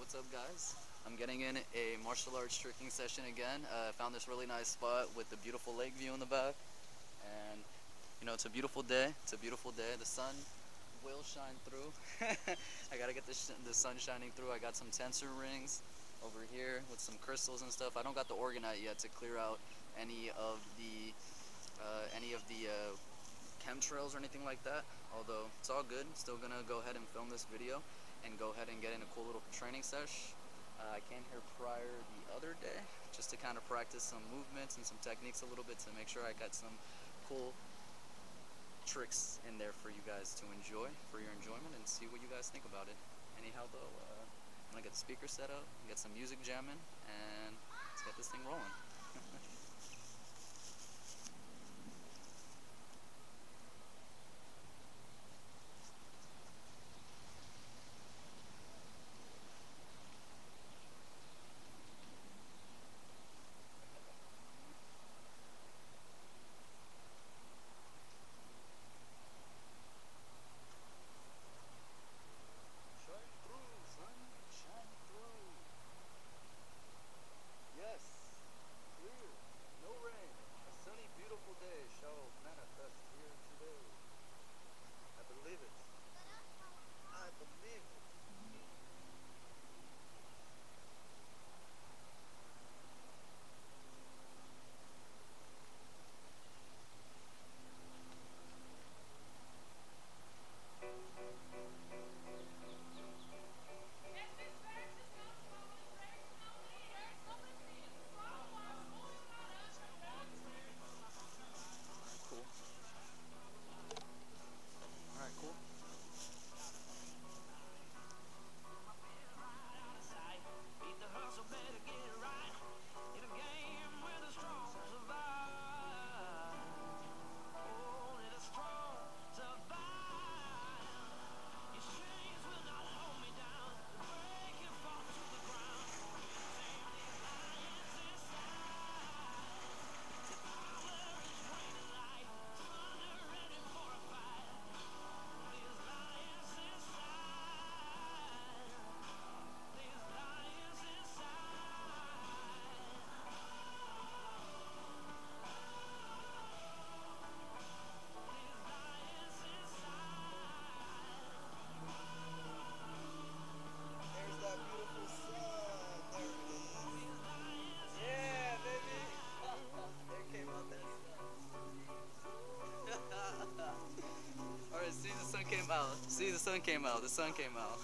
what's up guys? I'm getting in a martial arts tricking session again. I found this really nice spot with the beautiful lake view in the back. And, you know, it's a beautiful day. It's a beautiful day. The sun will shine through. I gotta get the sun shining through. I got some tensor rings over here with some crystals and stuff. I don't got the orgonite yet to clear out any of the chemtrails or anything like that, although it's all good. Still gonna go ahead and film this video and go ahead and get in a cool little training sesh. I came here prior the other day just to kind of practice some movements and some techniques a little bit to make sure I got some cool tricks in there for you guys to enjoy, for your enjoyment, and see what you guys think about it. Anyhow though, I'm gonna get the speaker set up, get some music jamming, and let's get this thing rolling. Shine through, son, shine through. Yes, clear, no rain. A sunny, beautiful day shall manifest here today. I believe it. I believe it. Cool. Alright, cool. There's that beautiful sun. There it is. Yeah, baby. There came out that sun. Alright, see, the sun came out. See, the sun came out. The sun came out.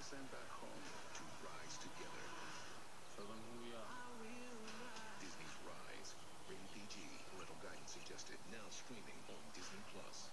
sent back home to rise together. Show them who we are. Disney's Rise. Rated PG. Parental guidance suggested. Now streaming on Disney Plus.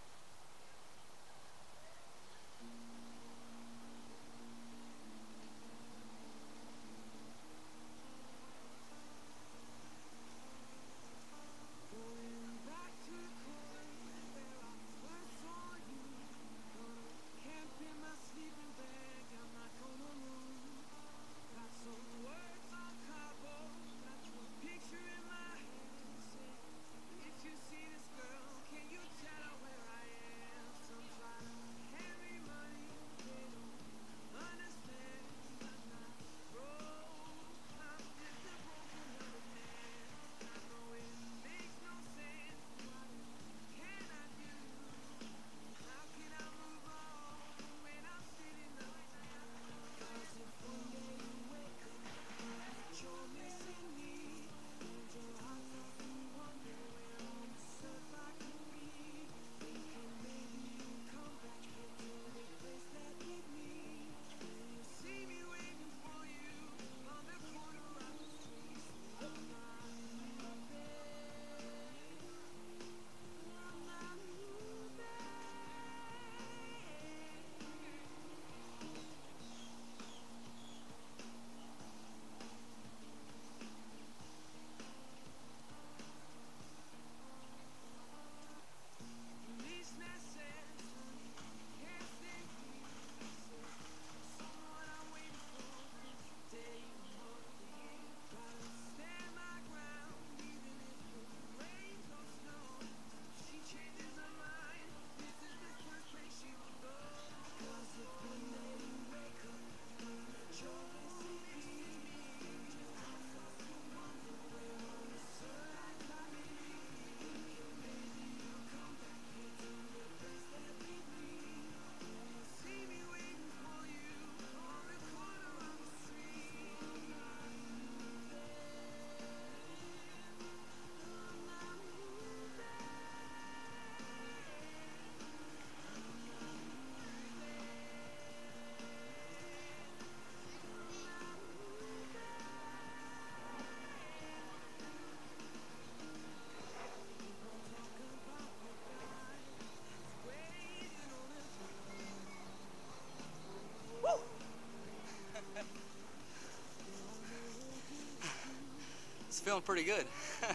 It's feeling pretty good.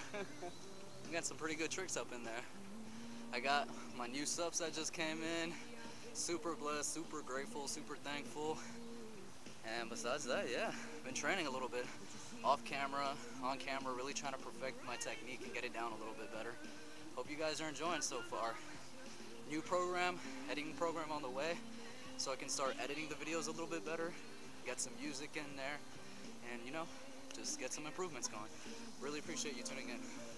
We got some pretty good tricks up in there. I got my new subs that just came in. Super blessed, super grateful, super thankful. And besides that, yeah, been training a little bit. Off camera, on camera, really trying to perfect my technique and get it down a little bit better. Hope you guys are enjoying so far. New program, editing program on the way, so I can start editing the videos a little bit better, get some music in there, and you know, just get some improvements going. Really appreciate you tuning in.